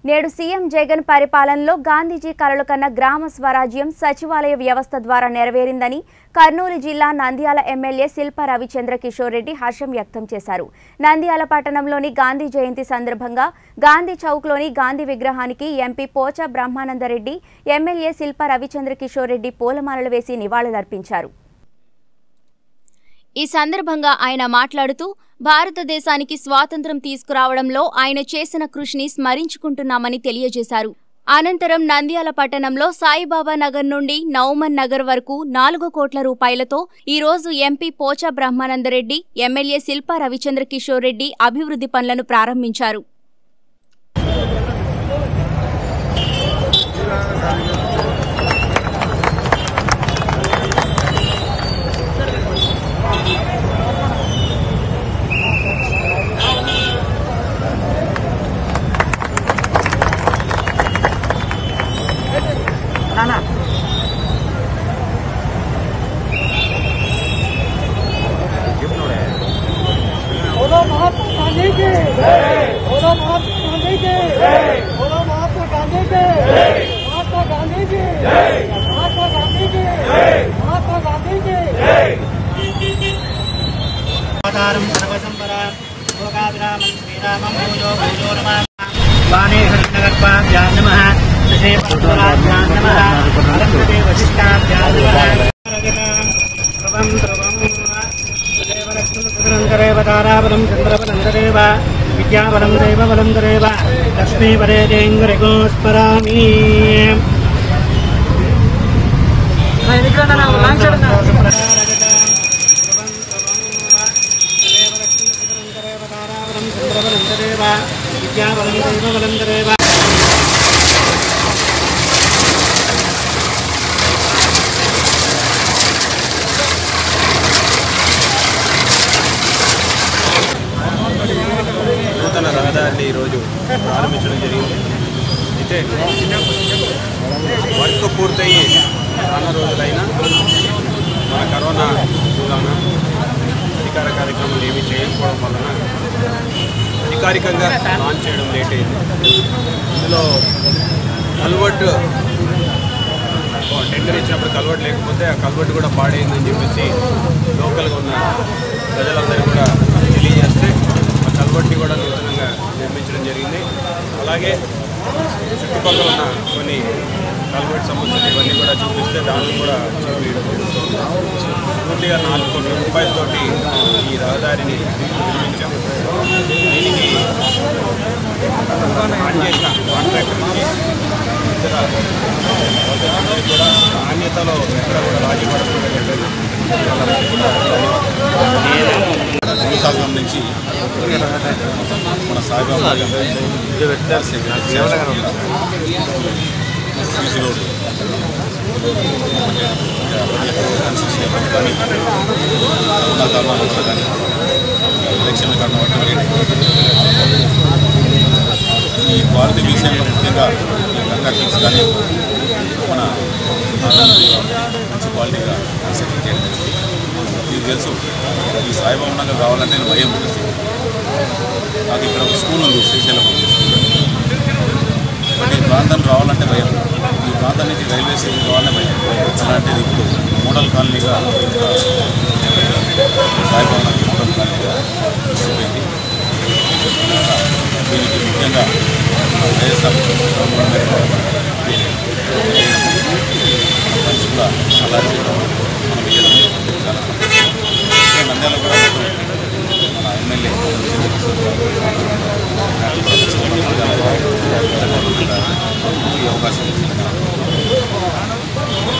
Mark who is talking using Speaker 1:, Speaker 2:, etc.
Speaker 1: నేడు సీఎం జగన్ పరిపాలనలో గాంధీజీ కలలు కన్న గ్రామ స్వరాజ్యం సచివాలయ వ్యవస్థ ద్వారా నెరవేరిందని కర్నూలు జిల్లా నంద్యాల ఎమ్మెల్యే శిల్ప రవిచంద్ర కిషోర్ రెడ్డి హర్షం వ్యక్తం చేశారు. నంద్యాల పట్టణంలోని గాంధీ జయంతి సందర్భంగా గాంధీ చౌక్లోని గాంధీ విగ్రహానికి ఎంపీ పోచా బ్రహ్మానందరెడ్డి, ఎమ్మెల్యే శిల్ప రవిచంద్ర కిషోర్ రెడ్డి పూలమాలలు వేసి నివాళులర్పించారు. ఈ సందర్భంగా ఆయన మాట్లాడుతూ భారతదేశానికి స్వాతంత్ర్యం తీసుకురావడంలో ఆయన చేసిన కృషిని స్మరించుకుంటున్నామని తెలియజేశారు. అనంతరం నంద్యాల పట్టణంలో సాయిబాబా నగర్ నుండి నౌమన్ నగర్ వరకు 4 కోట్ల రూపాయలతో ఈ రోజు ఎంపీ పోచా బ్రహ్మానందరెడ్డి, ఎమ్మెల్యే శిల్ప రవిచంద్ర కిషోర్ రెడ్డి అభివృద్ధి పనులను ప్రారంభించారు.
Speaker 2: విద్యాబలం దైవబలం దైవ లక్ష్మీ పరేదేంద్రగో స్మరామి. విద్యాబలం దైవబలం దైవ
Speaker 3: రహదారిని ఈరోజు ప్రారంభించడం జరిగింది. అయితే వర్క్ పూర్తయి చాలా రోజులైనా మన కరోనా వలన అధికార కార్యక్రమాలు ఏమీ చేయకపోవడం వలన అధికారికంగా లాంచ్ చేయడం లేట్ అయింది. ఇందులో కల్వర్ట్ టెండర్ ఇచ్చినప్పుడు కల్వర్ట్ లేకపోతే ఆ కల్వర్ట్ కూడా పాడైందని చెప్పేసి లోకల్గా ఉన్న ప్రజలందరూ కూడా తెలియజేస్తే కల్వర్ట్ని కూడా నూతనంగా నిర్మించడం జరిగింది. అలాగే చుట్టుపక్కల ఉన్న కొన్ని కల్వర్ట్ సమస్యలు ఇవన్నీ కూడా చూపిస్తే దాన్ని కూడా పూర్తిగా 4 కోట్ల రూపాయలతోటి ఈ రహదారిని నిర్మించాం. దీనికి పనిచేసిన కాంట్రాక్టర్కి ఇతర అందరికీ కూడా నాణ్యతలో ఎక్కడ కూడా రాజీ పడకుండా చెప్పారు.
Speaker 4: సంవత్సరం నుంచి మన సాయిబాబా సీసీ రోడ్డు కానీ కరోనా కారణం వల్ల కానీ ఎలక్షన్ల కారణం వల్ల ఈ క్వాలిటీ విషయంలో ముఖ్యంగా ఈ కంట్రాక్టర్స్ కానీ మన మంచి క్వాలిటీగా సెటిల్ చేయడం మీకు తెలుసు. ఈ సాయిబాబా నగర్ రావాలంటే భయం ఉంటుంది. నాకు ఇక్కడ ఒక స్కూల్ ఉంది, శ్రీశైలం బట్ ఈ ప్రాంతం రావాలంటే భయం. ఈ ప్రాంతం నుంచి రైల్వే స్టేషన్ రావాలంటే భయం. అలాంటిది ఇప్పుడు మోడల్ కాలనీగా సాయిబాబా నగర్ మోడల్ కాలనీగా తీసుకుపోయింది. దీనికి ముఖ్యంగా వైఎస్ఆర్ ఫ్రెండ్స్ కూడా అలా చేయడం మనం ఇవ్వడం చాలా నంద్యాల కూడా మన ఎమ్మెల్యే